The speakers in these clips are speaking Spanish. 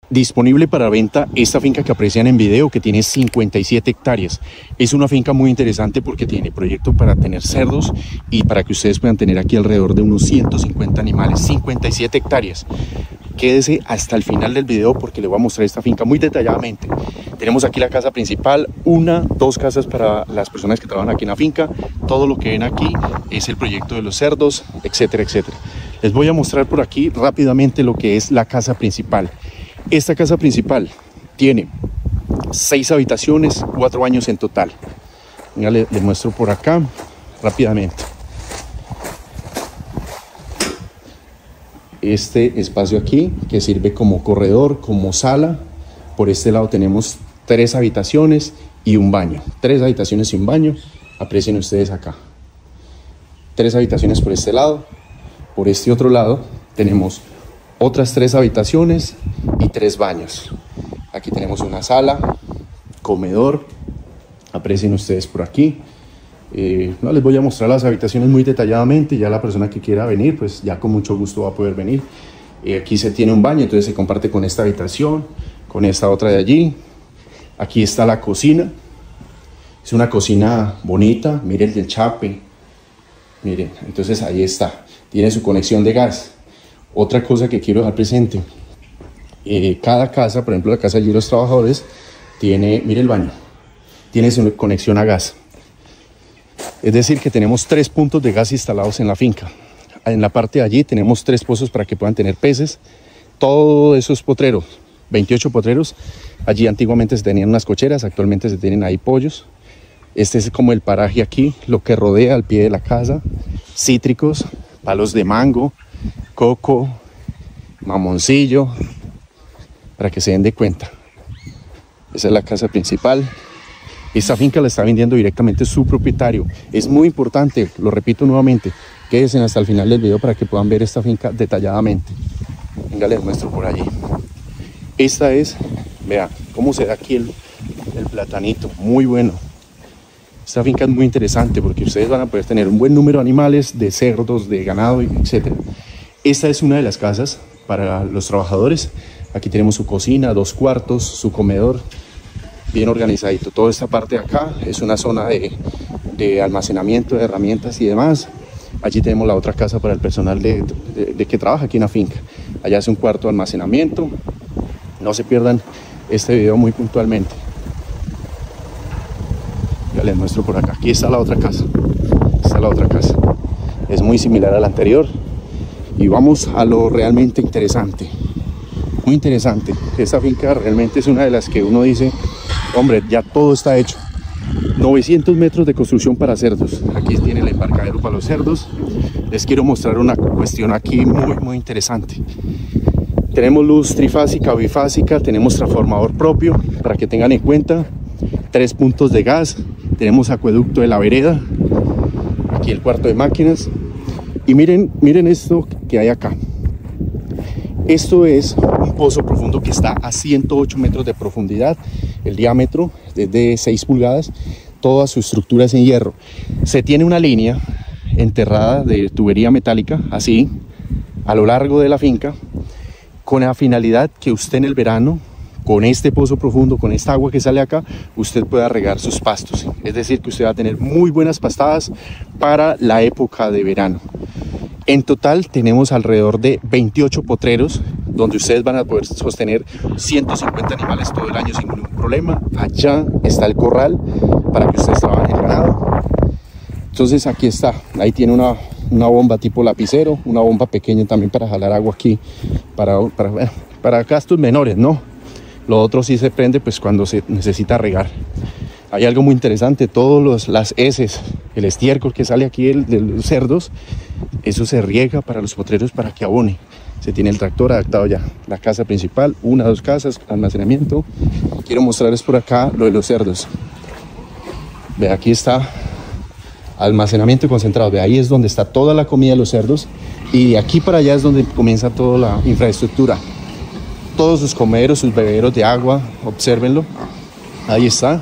Disponible para venta esta finca que aprecian en video, que tiene 57 hectáreas. Es una finca muy interesante porque tiene proyecto para tener cerdos y para que ustedes puedan tener aquí alrededor de unos 150 animales. 57 hectáreas. Quédese hasta el final del video porque le voy a mostrar esta finca muy detalladamente. Tenemos aquí la casa principal, dos casas para las personas que trabajan aquí en la finca. Todo lo que ven aquí es el proyecto de los cerdos, etcétera, etcétera. Les voy a mostrar por aquí rápidamente lo que es la casa principal. Esta casa principal tiene 6 habitaciones, 4 baños en total. Venga, les muestro por acá rápidamente. Este espacio aquí que sirve como corredor, como sala. Por este lado tenemos 3 habitaciones y un baño. 3 habitaciones y un baño. Aprecien ustedes acá. 3 habitaciones por este lado. Por este otro lado tenemos otras 3 habitaciones y 3 baños. Aquí tenemos una sala, comedor. Aprecien ustedes por aquí. No les voy a mostrar las habitaciones muy detalladamente. Ya la persona que quiera venir, pues ya con mucho gusto va a poder venir. Aquí se tiene un baño, entonces se comparte con esta habitación, con esta otra de allí. Aquí está la cocina. Es una cocina bonita. Miren el chape. Miren, entonces ahí está. Tiene su conexión de gas. Otra cosa que quiero dejar presente, cada casa, por ejemplo la casa de los trabajadores, tiene, mire el baño, tiene su conexión a gas. Es decir que tenemos 3 puntos de gas instalados en la finca. En la parte de allí tenemos 3 pozos para que puedan tener peces. Todos esos potreros, 28 potreros, allí antiguamente se tenían unas cocheras, actualmente se tienen ahí pollos. Este es como el paraje aquí, lo que rodea al pie de la casa, cítricos, palos de mango, coco, mamoncillo, para que se den de cuenta. Esa es la casa principal. Esta finca la está vendiendo directamente su propietario. Es muy importante, lo repito nuevamente, quédense hasta el final del video para que puedan ver esta finca detalladamente. Venga, les muestro por allí. Esta es, vean cómo se da aquí el platanito, muy bueno. Esta finca es muy interesante porque ustedes van a poder tener un buen número de animales, de cerdos, de ganado, etc. Esta es una de las casas para los trabajadores. Aquí tenemos su cocina, 2 cuartos, su comedor, bien organizadito. Toda esta parte de acá es una zona de almacenamiento de herramientas y demás. Allí tenemos la otra casa para el personal de que trabaja aquí en la finca. Allá es un cuarto de almacenamiento. No se pierdan este video muy puntualmente. Ya les muestro por acá. Aquí está la otra casa. Está la otra casa. Es muy similar a la anterior. Y vamos a lo realmente interesante. Muy interesante. Esta finca realmente es una de las que uno dice, hombre, ya todo está hecho. 900 metros de construcción para cerdos. Aquí tiene el embarcadero para los cerdos. Les quiero mostrar una cuestión aquí muy interesante. Tenemos luz trifásica, bifásica, tenemos transformador propio para que tengan en cuenta. 3 puntos de gas. Tenemos acueducto de la vereda. Aquí el cuarto de máquinas. Y miren esto que hay acá. Esto es un pozo profundo que está a 108 metros de profundidad. El diámetro es de 6 pulgadas. Toda su estructura es en hierro. Se tiene una línea enterrada de tubería metálica, así, a lo largo de la finca, con la finalidad que usted en el verano, con este pozo profundo, con esta agua que sale acá, usted pueda regar sus pastos. Es decir, que usted va a tener muy buenas pastadas para la época de verano. En total tenemos alrededor de 28 potreros, donde ustedes van a poder sostener 150 animales todo el año sin ningún problema. Allá está el corral para que ustedes trabajen el ganado. Entonces aquí está, ahí tiene una bomba tipo lapicero, una bomba pequeña también para jalar agua aquí, para gastos menores, ¿no? Lo otro sí se prende pues cuando se necesita regar. Hay algo muy interesante, todas las heces, el estiércol que sale aquí de los cerdos, eso se riega para los potreros para que abone. Se tiene el tractor adaptado ya. La casa principal, 1 o 2 casas, almacenamiento. Quiero mostrarles por acá lo de los cerdos. Ve, aquí está almacenamiento concentrado. Ve, ahí es donde está toda la comida de los cerdos. Y de aquí para allá es donde comienza toda la infraestructura. Todos sus comederos, sus bebederos de agua, obsérvenlo. Ahí está.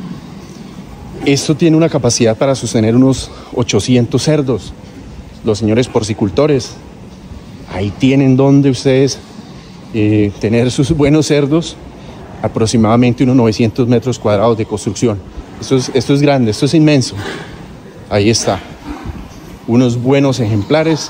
Esto tiene una capacidad para sostener unos 800 cerdos. Los señores porcicultores, ahí tienen donde ustedes tener sus buenos cerdos, aproximadamente unos 900 metros cuadrados de construcción. Esto es grande, esto es inmenso. Ahí está, unos buenos ejemplares.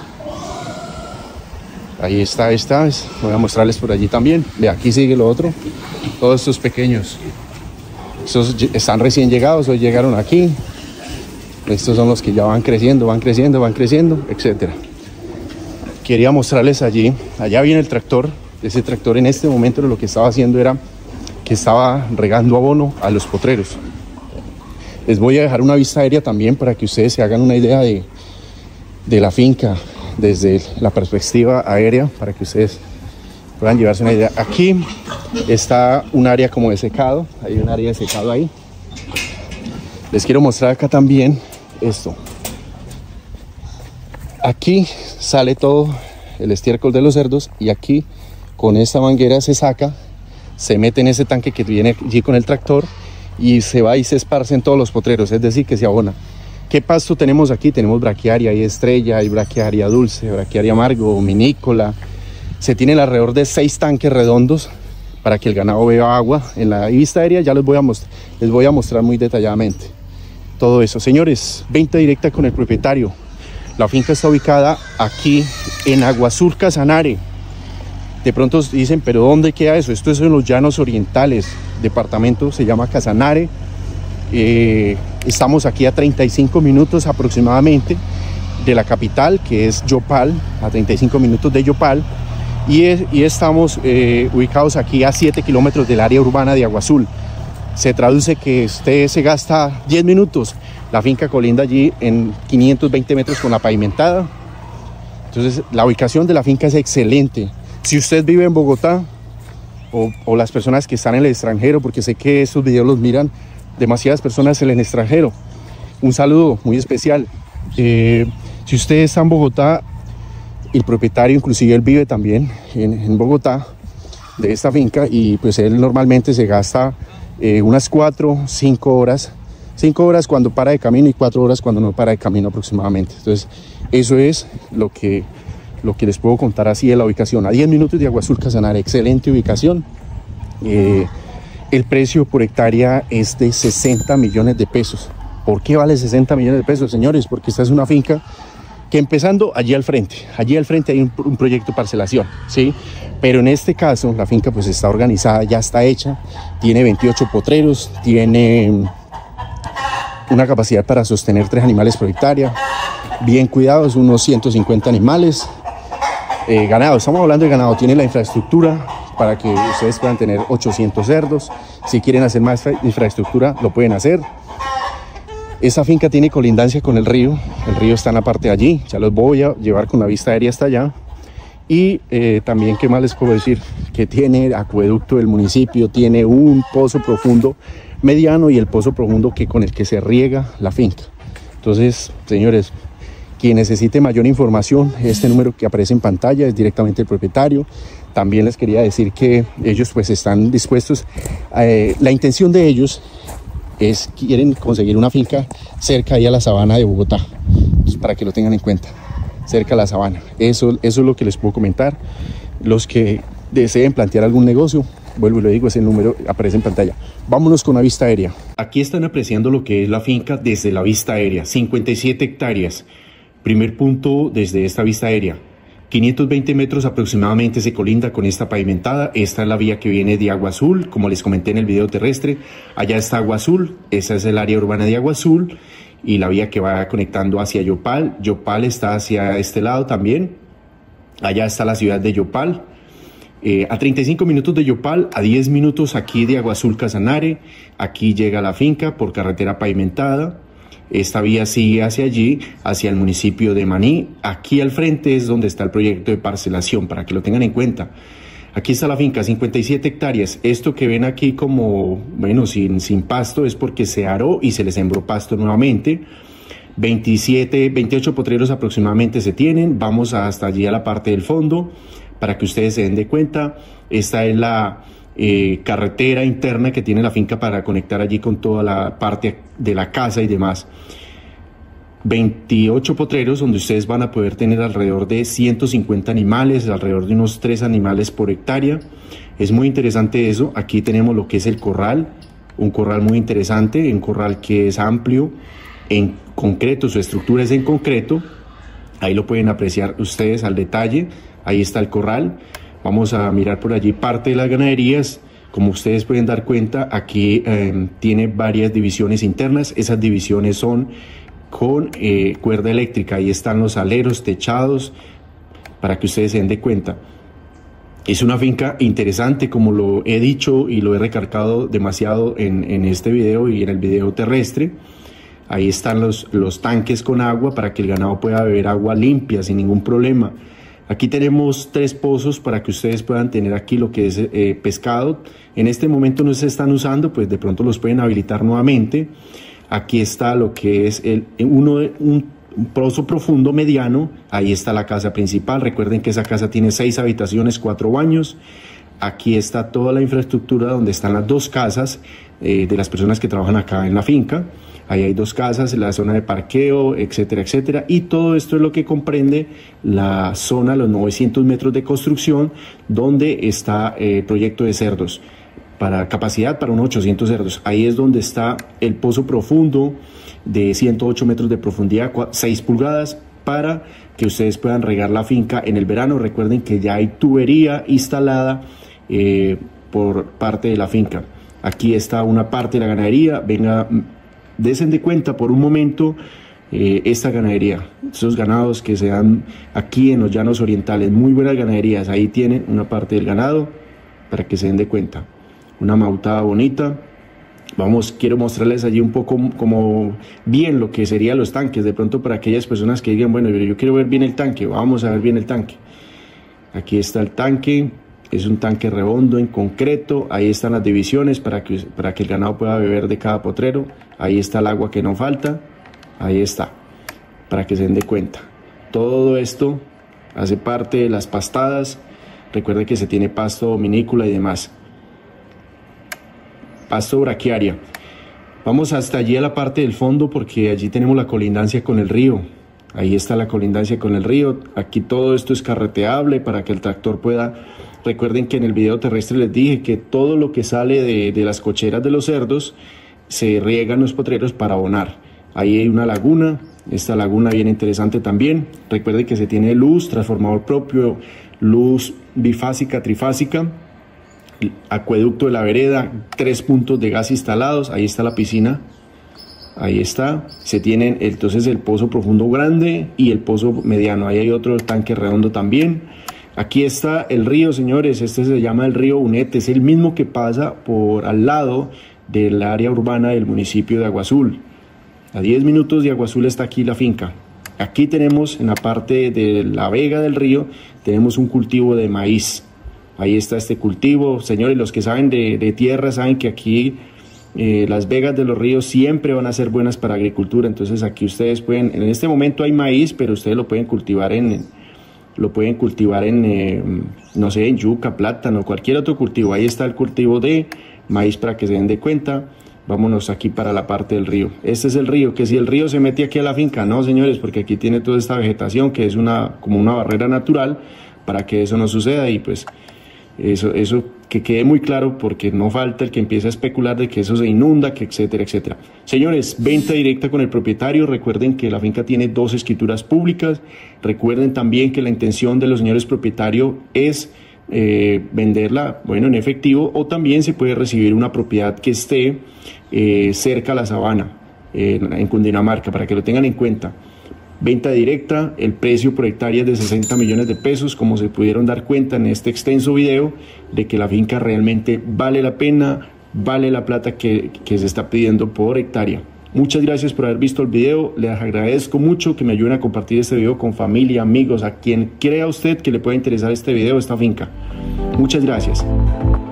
Ahí está, voy a mostrarles por allí también. Ve, aquí sigue lo otro, todos estos pequeños. Estos están recién llegados, hoy llegaron aquí. Estos son los que ya van creciendo, etcétera. Quería mostrarles allí, allá viene el tractor. Ese tractor en este momento lo que estaba haciendo era que estaba regando abono a los potreros. Les voy a dejar una vista aérea también para que ustedes se hagan una idea de la finca desde la perspectiva aérea, para que ustedes puedan llevarse una idea. Aquí está un área como de secado, hay un área de secado ahí. Les quiero mostrar acá también esto. Aquí sale todo el estiércol de los cerdos y aquí con esta manguera se saca, se mete en ese tanque que viene allí con el tractor y se va y se esparce en todos los potreros, es decir, que se abona. ¿Qué pasto tenemos aquí? Tenemos braquiaria, hay estrella, hay braquiaria dulce, braquiaria amargo, minícola. Se tienen alrededor de 6 tanques redondos para que el ganado beba agua. En la vista aérea ya les voy a mostrar muy detalladamente todo eso. Señores, venta directa con el propietario. La finca está ubicada aquí en Aguazul, Casanare. De pronto dicen, ¿pero dónde queda eso? Esto es en los Llanos Orientales. Departamento se llama Casanare. Estamos aquí a 35 minutos aproximadamente de la capital, que es Yopal, a 35 minutos de Yopal, y estamos ubicados aquí a 7 kilómetros del área urbana de Aguazul. Se traduce que usted se gasta 10 minutos. La finca colinda allí en 520 metros con la pavimentada. Entonces la ubicación de la finca es excelente. Si usted vive en Bogotá o las personas que están en el extranjero, porque sé que estos videos los miran demasiadas personas en el extranjero, un saludo muy especial. Si usted está en Bogotá, el propietario, inclusive él vive también en Bogotá, de esta finca, y pues él normalmente se gasta unas 4, 5 horas. 5 horas cuando para de camino y 4 horas cuando no para de camino aproximadamente. Entonces eso es lo que les puedo contar así de la ubicación. A 10 minutos de Aguazul, Casanare, excelente ubicación. El precio por hectárea es de 60 millones de pesos. ¿Por qué vale 60 millones de pesos, señores? Porque esta es una finca que, empezando allí al frente hay un proyecto de parcelación, ¿sí? Pero en este caso la finca pues está organizada, ya está hecha, tiene 28 potreros, tiene una capacidad para sostener 3 animales por hectárea, bien cuidados, unos 150 animales. Ganado, estamos hablando de ganado, tiene la infraestructura para que ustedes puedan tener 800 cerdos. Si quieren hacer más infraestructura, lo pueden hacer. Esta finca tiene colindancia con el río está en la parte de allí, ya los voy a llevar con la vista aérea hasta allá. Y también, ¿qué más les puedo decir? Que tiene acueducto del municipio, tiene un pozo profundo mediano y el pozo profundo con el que se riega la finca. Entonces, señores, quien necesite mayor información, este número que aparece en pantalla es directamente el propietario. También les quería decir que ellos pues están dispuestos, la intención de ellos quieren conseguir una finca cerca ahí a la sabana de Bogotá. Entonces, para que lo tengan en cuenta, cerca a la sabana. Eso es lo que les puedo comentar. Los que deseen plantear algún negocio, vuelvo y lo digo, ese número aparece en pantalla. Vámonos con la vista aérea. Aquí están apreciando lo que es la finca desde la vista aérea, 57 hectáreas. Primer punto desde esta vista aérea, 520 metros aproximadamente se colinda con esta pavimentada. Esta es la vía que viene de Aguazul, como les comenté en el video terrestre. Allá está Aguazul, esa es el área urbana de Aguazul, y la vía que va conectando hacia Yopal. Yopal está hacia este lado también. Allá está la ciudad de Yopal. A 35 minutos de Yopal, a 10 minutos aquí de Aguazul, Casanare. Aquí llega la finca por carretera pavimentada. Esta vía sigue hacia allí, hacia el municipio de Maní. Aquí al frente es donde está el proyecto de parcelación, para que lo tengan en cuenta. Aquí está la finca, 57 hectáreas. Esto que ven aquí como, bueno, sin pasto, es porque se aró y se les sembró pasto nuevamente. 28 potreros aproximadamente se tienen. Vamos hasta allí a la parte del fondo, para que ustedes se den de cuenta. Esta es la carretera interna que tiene la finca para conectar allí con toda la parte de la casa y demás. 28 potreros donde ustedes van a poder tener alrededor de 150 animales, alrededor de unos 3 animales por hectárea. Es muy interesante eso. Aquí tenemos lo que es el corral, un corral muy interesante, un corral que es amplio, en concreto, su estructura es en concreto. Ahí lo pueden apreciar ustedes al detalle. Ahí está el corral. Vamos a mirar por allí parte de las ganaderías. Como ustedes pueden dar cuenta, aquí tiene varias divisiones internas. Esas divisiones son con cuerda eléctrica. Ahí están los aleros techados para que ustedes se den de cuenta. Es una finca interesante, como lo he dicho y lo he recalcado demasiado en este video y en el video terrestre. Ahí están los tanques con agua para que el ganado pueda beber agua limpia sin ningún problema. Aquí tenemos 3 pozos para que ustedes puedan tener aquí lo que es pescado. En este momento no se están usando, pues de pronto los pueden habilitar nuevamente. Aquí está lo que es un pozo profundo mediano. Ahí está la casa principal. Recuerden que esa casa tiene 6 habitaciones, 4 baños. Aquí está toda la infraestructura donde están las 2 casas de las personas que trabajan acá en la finca. Ahí hay 2 casas, la zona de parqueo, etcétera, etcétera. Y todo esto es lo que comprende la zona, los 900 metros de construcción, donde está el proyecto de cerdos, para capacidad para unos 800 cerdos. Ahí es donde está el pozo profundo de 108 metros de profundidad, 6 pulgadas, para que ustedes puedan regar la finca en el verano. Recuerden que ya hay tubería instalada por parte de la finca. Aquí está una parte de la ganadería. Venga, desen de cuenta por un momento esta ganadería, esos ganados que se dan aquí en los llanos orientales, muy buenas ganaderías. Ahí tienen una parte del ganado para que se den de cuenta. Una mautada bonita. Quiero mostrarles allí un poco como bien lo que serían los tanques, de pronto para aquellas personas que digan, bueno, yo quiero ver bien el tanque. Vamos a ver bien el tanque. Aquí está el tanque, es un tanque redondo en concreto. Ahí están las divisiones para que el ganado pueda beber de cada potrero. Ahí está el agua que no falta, ahí está, para que se den de cuenta. Todo esto hace parte de las pastadas. Recuerden que se tiene pasto dominícola y demás. Pasto braquiaria. Vamos hasta allí a la parte del fondo porque allí tenemos la colindancia con el río. Ahí está la colindancia con el río. Aquí todo esto es carreteable para que el tractor pueda... Recuerden que en el video terrestre les dije que todo lo que sale de las cocheras de los cerdos se riegan los potreros para abonar. Ahí hay una laguna, esta laguna bien interesante también. Recuerden que se tiene luz, transformador propio, luz bifásica, trifásica, acueducto de la vereda, 3 puntos de gas instalados. Ahí está la piscina, ahí está. Se tienen entonces el pozo profundo grande y el pozo mediano. Ahí hay otro tanque redondo también. Aquí está el río, señores. Este se llama el río Unete, es el mismo que pasa por al lado del área urbana del municipio de Agua Azul. A 10 minutos de Agua Azul está aquí la finca. Aquí tenemos en la parte de la vega del río, tenemos un cultivo de maíz. Ahí está este cultivo. Señores, los que saben de tierra saben que aquí las vegas de los ríos siempre van a ser buenas para agricultura. Entonces aquí ustedes pueden, en este momento hay maíz, pero ustedes lo pueden cultivar no sé, en yuca, plátano, cualquier otro cultivo. Ahí está el cultivo de maíz para que se den de cuenta. Vámonos aquí para la parte del río. Este es el río, que si el río se mete aquí a la finca, no, señores, porque aquí tiene toda esta vegetación que es como una barrera natural para que eso no suceda. Y pues eso que quede muy claro, porque no falta el que empiece a especular de que eso se inunda, que etcétera, etcétera. Señores, venta directa con el propietario. Recuerden que la finca tiene 2 escrituras públicas. Recuerden también que la intención de los señores propietarios es venderla, bueno, en efectivo, o también se puede recibir una propiedad que esté cerca a la sabana, en Cundinamarca, para que lo tengan en cuenta. Venta directa, el precio por hectárea es de 60 millones de pesos, como se pudieron dar cuenta en este extenso video, de que la finca realmente vale la pena, vale la plata que se está pidiendo por hectárea. Muchas gracias por haber visto el video. Les agradezco mucho que me ayuden a compartir este video con familia, amigos, a quien crea usted que le pueda interesar este video, esta finca. Muchas gracias.